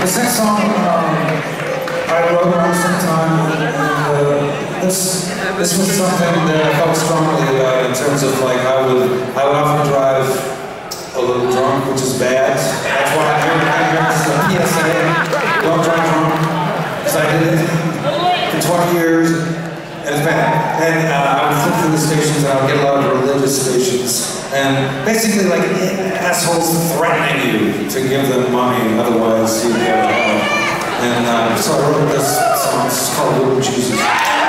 This next song I wrote around the same time, and this was something that I felt strongly about in terms of like I would often drive a little drunk, which is bad. That's why I'm here. This is a PSA. Don't drive drunk, because I did it for 20 years, and it's bad. And I would flip through the stations, and I would get a lot of religious stations. And basically, like, assholes threatening you to give them money, otherwise you'd go to hell. And so I wrote this song. It's called Little Jesus.